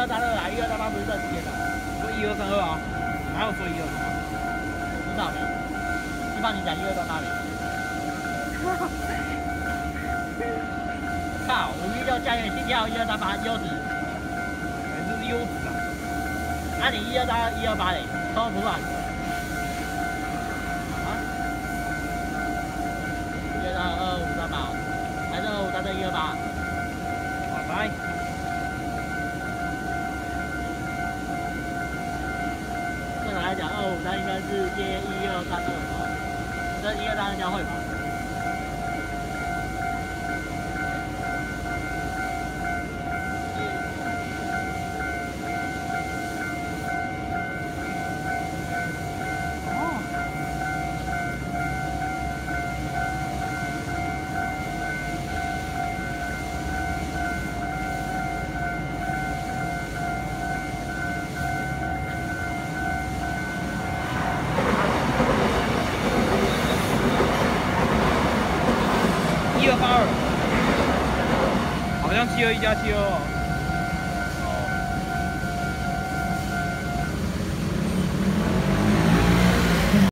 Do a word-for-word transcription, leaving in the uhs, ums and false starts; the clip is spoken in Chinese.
三二啊，一二三八不是这几点的？ 说一二三二啊，哪有说一二三二？ 不知道没？就帮你讲一二三八没？靠，五一六加元心跳一二三八优质， 还是优质啊？ 那、啊、你一二三二一二八嘞，超不乱。啊？一二三二五三八，还是二五三三一二八？ 好来。 正常来讲，二五三应该是接一二三二吧，这一二三二将会吧？ 一二八二，好像七二一加七二二。